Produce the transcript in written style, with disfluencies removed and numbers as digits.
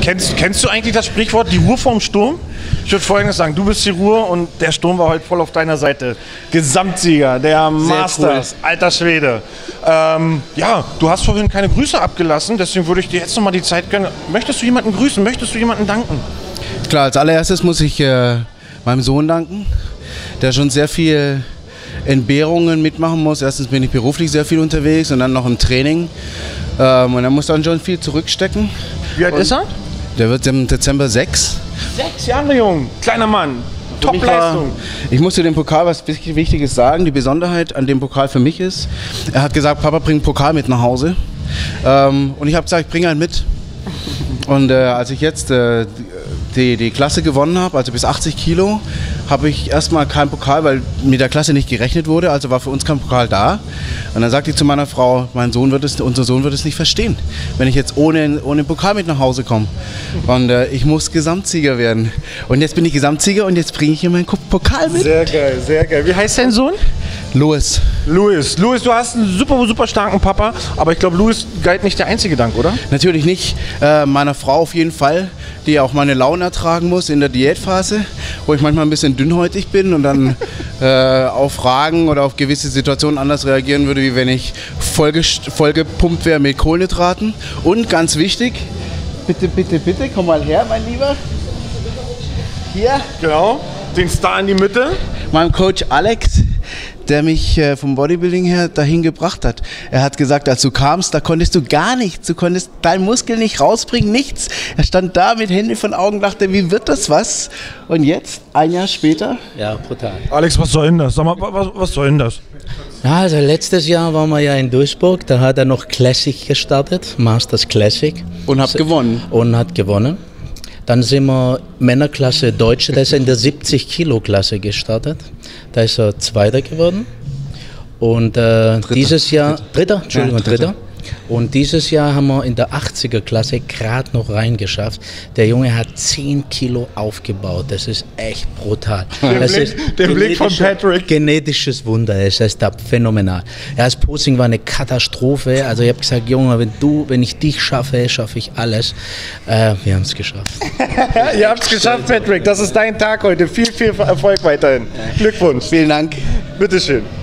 Kennst du eigentlich das Sprichwort, die Ruhe vorm Sturm? Ich würde Folgendes sagen, du bist die Ruhe und der Sturm war heute voll auf deiner Seite. Gesamtsieger, der Masters, cool. Alter Schwede. Ja, du hast vorhin keine Grüße abgelassen, deswegen würde ich dir jetzt nochmal die Zeit gönnen. Möchtest du jemanden grüßen? Möchtest du jemanden danken? Klar, als allererstes muss ich meinem Sohn danken, der schon sehr viel Entbehrungen mitmachen muss. Erstens bin ich beruflich sehr viel unterwegs und dann noch im Training. Und er muss dann schon viel zurückstecken. Wie alt ist er? Der wird im Dezember 6. 6 Jahre jung, kleiner Mann. Top-Leistung. Ich musste dem Pokal was Wichtiges sagen. Die Besonderheit an dem Pokal für mich ist, er hat gesagt, Papa, bring einen Pokal mit nach Hause. Und ich habe gesagt, ich bringe einen mit. Und als ich jetzt die Klasse gewonnen habe, also bis 80 Kilo, habe ich erstmal keinen Pokal, weil mit der Klasse nicht gerechnet wurde, also war für uns kein Pokal da. Und dann sagte ich zu meiner Frau, unser Sohn wird es nicht verstehen, wenn ich jetzt ohne Pokal mit nach Hause komme. Und ich muss Gesamtsieger werden. Und jetzt bin ich Gesamtsieger und jetzt bringe ich hier meinen Pokal mit. Sehr geil, sehr geil. Wie heißt dein Sohn? Louis. Louis, du hast einen super starken Papa, aber ich glaube, Louis galt nicht der einzige Dank, oder? Natürlich nicht. Meiner Frau auf jeden Fall, die auch meine Laune ertragen muss in der Diätphase, wo ich manchmal ein bisschen dünnhäutig bin und dann auf Fragen oder auf gewisse Situationen anders reagieren würde, wie wenn ich vollgepumpt wäre mit Kohlenhydraten. Und ganz wichtig, bitte, komm mal her, mein Lieber. Hier. Genau, den Star in die Mitte. Mein Coach Alex, der mich vom Bodybuilding her dahin gebracht hat. Er hat gesagt, als du kamst, da konntest du gar nichts. Du konntest deinen Muskel nicht rausbringen, nichts. Er stand da mit Händen von Augen, dachte, wie wird das was? Und jetzt, ein Jahr später? Ja, brutal. Alex, was soll denn das? Sag mal, was soll denn das? Ja, also letztes Jahr waren wir ja in Duisburg, da hat er noch Classic gestartet, Masters Classic. Und hat gewonnen. Und hat gewonnen. Dann sind wir Männerklasse Deutsche, da ist er in der 70-Kilo-Klasse gestartet. Da ist er Zweiter geworden. Und dieses Jahr, Dritter. Und dieses Jahr haben wir in der 80er-Klasse gerade noch reingeschafft. Der Junge hat 10 Kilo aufgebaut. Das ist echt brutal. Der Blick von Patrick. Genetisches Wunder. Es ist da phänomenal. Ja, das Posing war eine Katastrophe. Also ich habe gesagt, Junge, wenn ich dich schaffe, schaffe ich alles. Wir haben es geschafft. Ihr habt es geschafft, Patrick. Das ist dein Tag heute. Viel Erfolg weiterhin. Glückwunsch. Vielen Dank. Bitteschön.